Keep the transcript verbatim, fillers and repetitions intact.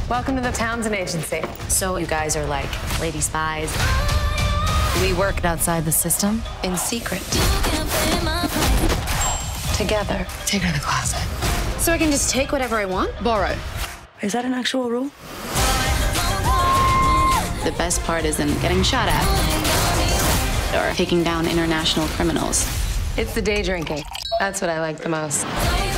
Welcome to the Townsend Agency. So you guys are like lady spies. We work outside the system in secret. Together. Take her to the closet. So I can just take whatever I want? Borrow. Is that an actual rule? The best part isn't getting shot at or taking down international criminals. It's the day drinking. That's what I like the most.